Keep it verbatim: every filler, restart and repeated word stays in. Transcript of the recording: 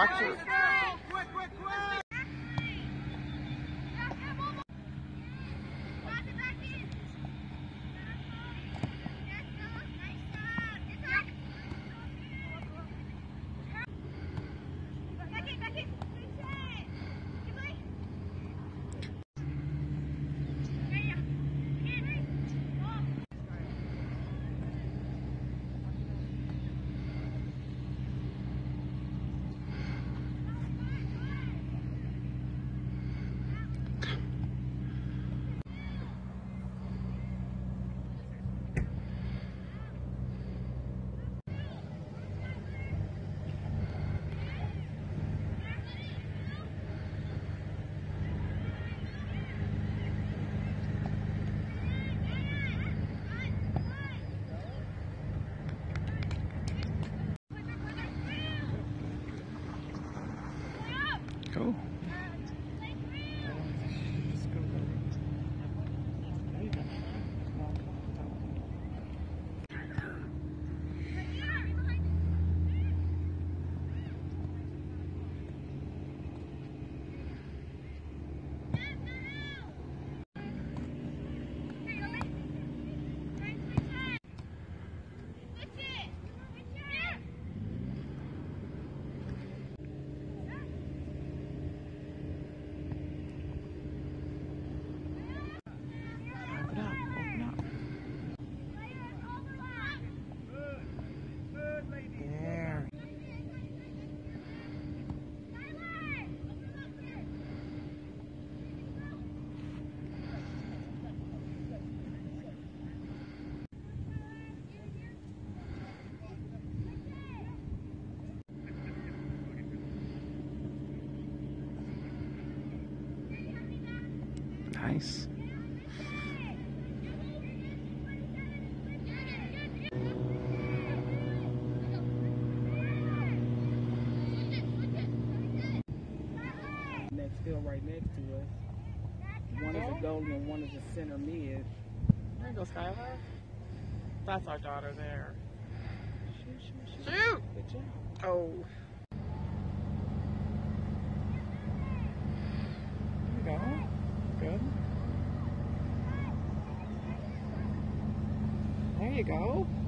watch it. Go. Nice. Next field right next to us. One is a goalie and one is a center mid. There you go, Skylar. That's our daughter there. Shoot, shoot, shoot. Shoot! Good job. Oh. There you go. Good. There you go.